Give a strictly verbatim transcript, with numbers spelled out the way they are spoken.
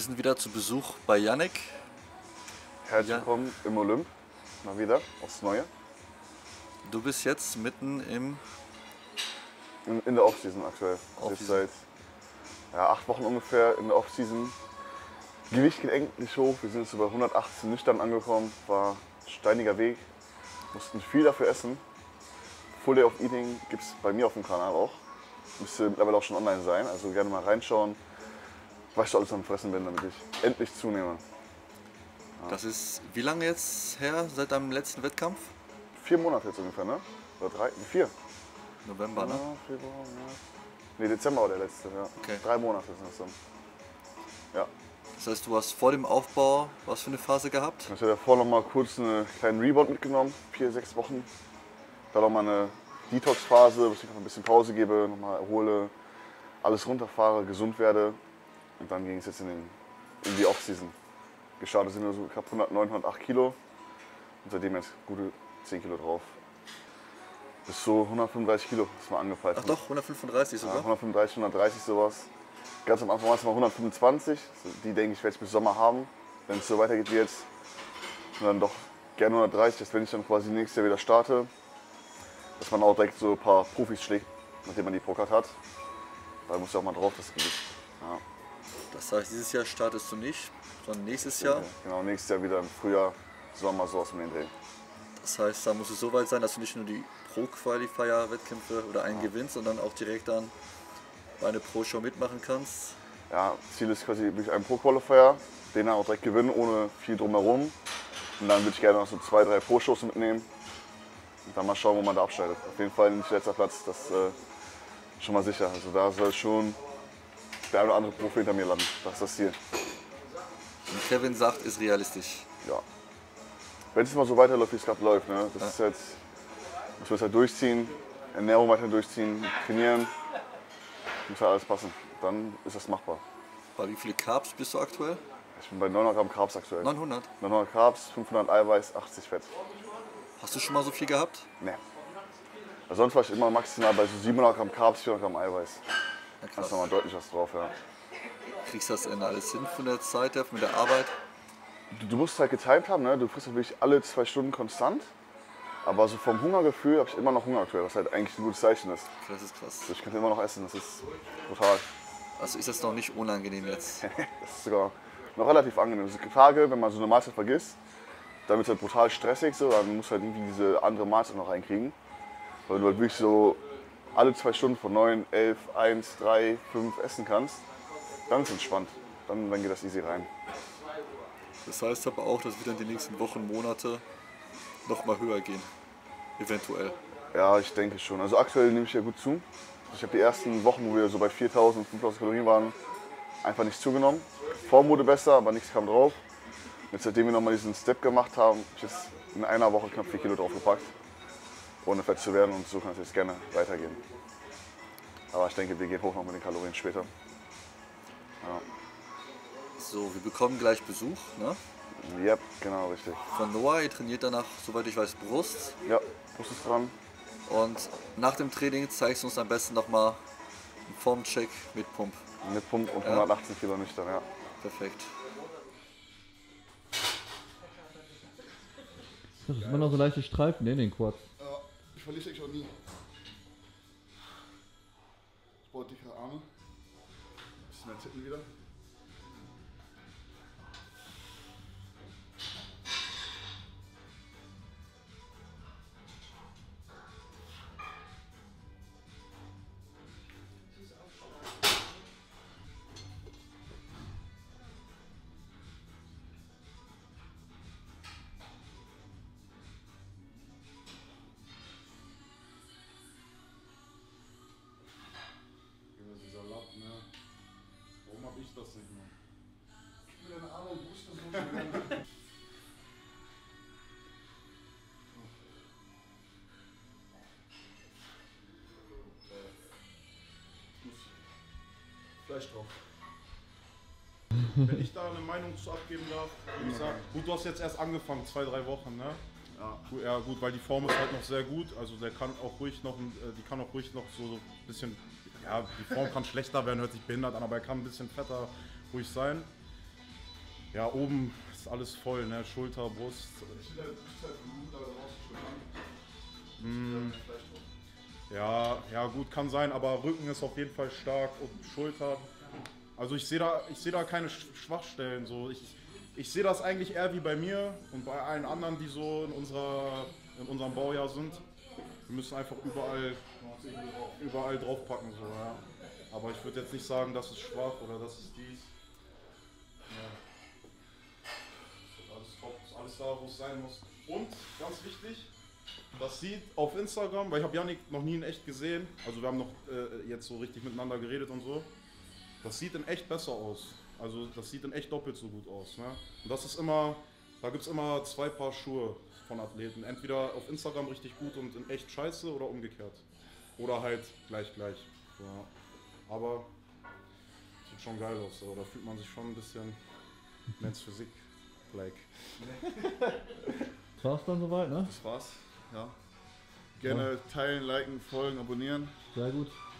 Wir sind wieder zu Besuch bei Yannick. Herzlich Ja. willkommen im Olymp, mal wieder, aufs Neue. Du bist jetzt mitten im... In, in der Offseason aktuell. Off Jetzt seit ja, acht Wochen ungefähr in der Offseason. Gewicht geht endlich hoch, wir sind jetzt über hundertachtzehn nüchtern angekommen. War ein steiniger Weg, mussten viel dafür essen. Full Day of Eating gibt es bei mir auf dem Kanal auch. Müsste mittlerweile auch schon online sein, also gerne mal reinschauen, was ich alles am Fressen bin, damit ich endlich zunehme. Das ist wie lange jetzt her, seit deinem letzten Wettkampf? Vier Monate jetzt ungefähr, ne? Oder drei? Vier. November, ne? Ja, Februar, März. Nee, Dezember war der letzte, ja. Okay. Drei Monate sind das dann. Ja. Das heißt, du hast vor dem Aufbau was für eine Phase gehabt? Ich hatte davor noch mal kurz einen kleinen Rebound mitgenommen, vier, sechs Wochen. Dann noch mal eine Detox-Phase, wo ich noch ein bisschen Pause gebe, noch mal erhole, alles runterfahre, gesund werde. Und dann ging es jetzt in, den, in die Off-Season. Gestartet sind nur so knapp hundertneun, hundertacht Kilo. Und seitdem jetzt gute zehn Kilo drauf. Bis so hundertfünfunddreißig Kilo ist mal angepeilt. Ach doch, hundertfünfunddreißig Ja, sogar? hundertfünfunddreißig, hundertdreißig sowas. Ganz am Anfang war es mal hundertfünfundzwanzig. Die denke ich, werde ich bis Sommer haben. Wenn es so weitergeht wie jetzt. Und dann doch gerne hundertdreißig, dass wenn ich dann quasi nächstes Jahr wieder starte, dass man auch direkt so ein paar Profis schlägt, nachdem man die Pro-Card hat. Da muss ja auch mal drauf, das Gewicht. Ja. Das heißt, dieses Jahr startest du nicht, sondern nächstes Jahr. Genau, nächstes Jahr wieder im Frühjahr, Sommer so aus dem Dreh. Das heißt, da musst du so weit sein, dass du nicht nur die Pro-Qualifier-Wettkämpfe oder einen gewinnst, sondern auch direkt dann bei einer Pro-Show mitmachen kannst. Ja, Ziel ist quasi wirklich ein Pro-Qualifier, den dann auch direkt gewinnen, ohne viel drumherum. Und dann würde ich gerne noch so zwei, drei Pro-Shows mitnehmen. Und dann mal schauen, wo man da abschneidet. Auf jeden Fall nicht letzter Platz, das ist äh, schon mal sicher. Also da soll schon der eine oder andere Profi hinter mir landen. Das ist das Ziel. Und Kevin sagt, ist realistisch. Ja. Wenn es mal so weiterläuft, wie es gerade läuft, ne? Das ist jetzt, muss man halt durchziehen, Ernährung weiter durchziehen, trainieren, muss halt alles passen. Dann ist das machbar. Bei wie viele Carbs bist du aktuell? Ich bin bei neunhundert Gramm Carbs aktuell. neunhundert. neunhundert Carbs, fünfhundert Eiweiß, achtzig Fett. Hast du schon mal so viel gehabt? Ne. Also sonst war ich immer maximal bei so siebenhundert Gramm Carbs, vierhundert Gramm Eiweiß. Ja, Da ist krass. nochmal deutlich was drauf, ja. Kriegst du das denn alles hin von der Zeit her, mit der Arbeit? Du, du musst halt getimt haben, ne? Du frisst halt wirklich alle zwei Stunden konstant. Aber so vom Hungergefühl habe ich immer noch Hunger aktuell, was halt eigentlich ein gutes Zeichen ist. Das ist krass. Also ich kann immer noch essen, das ist brutal. Also ist das noch nicht unangenehm jetzt? Das ist sogar noch relativ angenehm. Es gibt Tage, wenn man so eine Mahlzeit vergisst, dann wird es halt brutal stressig, so, dann musst du halt irgendwie diese andere Mahlzeit noch reinkriegen. Weil du halt wirklich so alle zwei Stunden von neun, elf, eins, drei, fünf essen kannst, dann ist es entspannt. Dann, dann geht das easy rein. Das heißt aber auch, dass wir dann die nächsten Wochen, Monate noch mal höher gehen. Eventuell. Ja, ich denke schon. Also aktuell nehme ich ja gut zu. Ich habe die ersten Wochen, wo wir so bei viertausend, fünftausend Kalorien waren, einfach nicht zugenommen. Form wurde besser, aber nichts kam drauf. Jetzt, seitdem wir nochmal diesen Step gemacht haben, habe ich jetzt in einer Woche knapp vier Kilo draufgepackt, ohne fett zu werden, und so kann es jetzt gerne weitergehen. Aber ich denke, wir gehen hoch noch mit den Kalorien später. Ja. So, wir bekommen gleich Besuch, ne? Yep, genau, richtig. Von Noah. Ihr trainiert danach, soweit ich weiß, Brust. Ja, Brust ist dran. Und nach dem Training zeigst du uns am besten noch mal einen Formcheck mit Pump. Mit Pump und Ja. hundertachtzehn Kilo nüchtern, ja. Perfekt. Das ist immer noch so leichte Streifen in den Quads. Ja, ich verliere dich auch nie. Ich brauche dickere Arme. Bisschen mehr Titten wieder. Dieser Lapp, ne? Warum hab ich das nicht mehr? Ich will eine Arme und Brust und so. Fleisch drauf. Wenn ich da eine Meinung zu abgeben darf, würde ich sagen, gut, du hast jetzt erst angefangen, zwei, drei Wochen, ne? Ja. Gut, ja gut, weil die Form ist halt noch sehr gut, also der kann auch ruhig noch, ein- äh, die kann auch ruhig noch so ein bisschen, ja, die Form kann schlechter werden, hört sich behindert an, aber er kann ein bisschen fetter ruhig sein. Ja, oben ist alles voll, ne? Schulter, Brust. Mm. Ja, ja gut, kann sein, aber Rücken ist auf jeden Fall stark und Schulter. Also ich sehe da, ich sehe da keine Schwachstellen. So. Ich, ich sehe das eigentlich eher wie bei mir und bei allen anderen, die so in, unserer, in unserem Baujahr sind. Wir müssen einfach überall, überall draufpacken. So, ja. Aber ich würde jetzt nicht sagen, das ist schwach oder das ist dies. Ja. Alles top, ist alles da, wo es sein muss. Und, ganz wichtig, das sieht auf Instagram, weil ich habe Yannick noch nie in echt gesehen, also wir haben noch äh, jetzt so richtig miteinander geredet und so. Das sieht in echt besser aus. Also das sieht in echt doppelt so gut aus. Ne? Und das ist immer, da gibt es immer zwei Paar Schuhe von Athleten. Entweder auf Instagram richtig gut und in echt scheiße oder umgekehrt. Oder halt gleich gleich. Ja. Aber sieht schon geil aus. So. Da fühlt man sich schon ein bisschen Men's Physik-like. Das war's dann soweit, ne? Das war's. Ja. Gerne teilen, liken, folgen, abonnieren. Sehr gut.